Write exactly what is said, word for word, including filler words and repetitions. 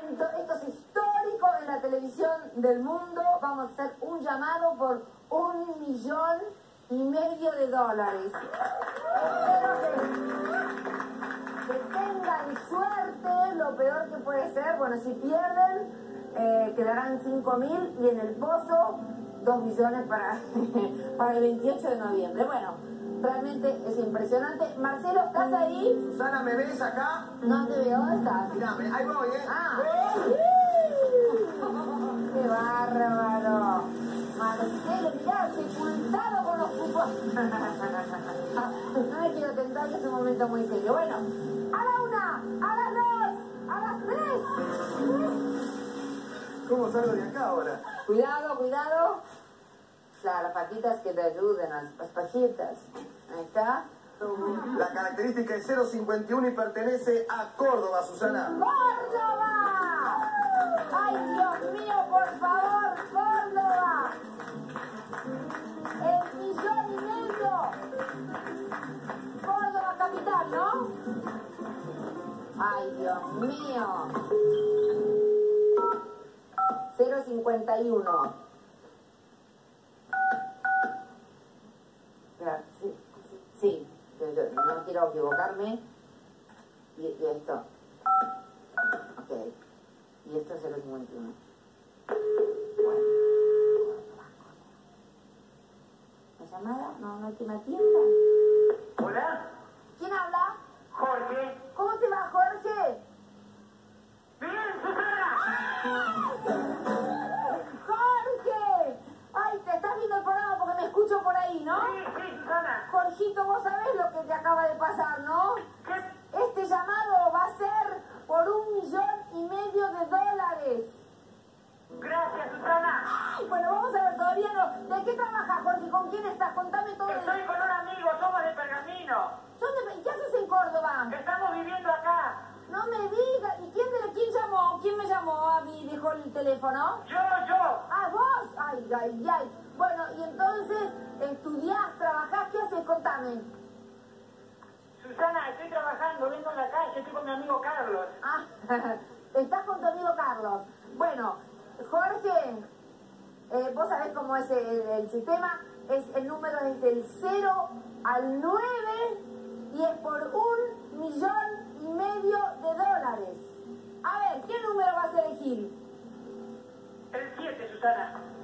momento, esto es histórico en la televisión del mundo. Vamos a hacer un llamado por un millón y medio de dólares. Espero que, que tengan suerte. Lo peor que puede ser, bueno, si pierden, eh, quedarán cinco mil y en el pozo dos millones para, para el veintiocho de noviembre. Bueno, realmente es impresionante. Marcelo, ¿estás ahí? Susana, ¿me ves acá? No te veo, ¿dónde estás? Mirá, ahí voy, ¿eh? Ah. ¡Qué bárbaro! Marcelo, mirá, sepultado con los cupos. No me quiero tentar, que es un momento muy serio. Bueno, a la una, a las dos, a las tres. ¿Cómo salgo de acá ahora? Cuidado, cuidado. Claro, las patitas que te ayuden, las, las pajitas. Ahí está. La característica es cero cincuenta y uno y pertenece a Córdoba, Susana. ¡Córdoba! ¡Ay, Dios mío, por favor, Córdoba! El millón y medio. Córdoba capital, ¿no? ¡Ay, Dios mío! cero cincuenta y uno. Sí, sí, yo, yo no quiero equivocarme. Y, y esto. Ok. Y esto es cero cincuenta y uno. Bueno. ¿La llamada? No, no hay que me atienda. ¿Hola? ¿Quién habla? Jorge. ¿Cómo te va, Jorge? ¡Bien, Susana! ¡Jorge! Ay, te estás viendo el programa porque me escucho por ahí, ¿no? Sí, sí, Susana. Jorgito, vos sabés lo que te acaba de pasar, ¿no? ¿Qué? Este llamado va a ser por un millón y medio de dólares. Gracias, Susana. Ay, bueno, vamos a ver, todavía no. ¿De qué trabajas, Jorge? ¿Con quién estás? Contame todo. Estoy con un amigo, somos de Pergamino. ¿Dónde, ¿Qué haces en Córdoba? Estamos viviendo acá. No me digas. ¿Y quién, de, quién llamó? ¿Quién me llamó a mí? Dejó el teléfono. Yo, yo. Ah, ¿vos? Ay, ay, ay. Bueno, y entonces, ¿estudiás, trabajás? ¿Qué haces? Contame. Susana, estoy trabajando, vengo en la calle, estoy con mi amigo Carlos. Ah, estás con tu amigo Carlos. Bueno, Jorge, eh, vos sabés cómo es el, el sistema. Es, el número es del cero al nueve y es por un millón y medio de dólares. A ver, ¿qué número vas a elegir? El siete, Susana.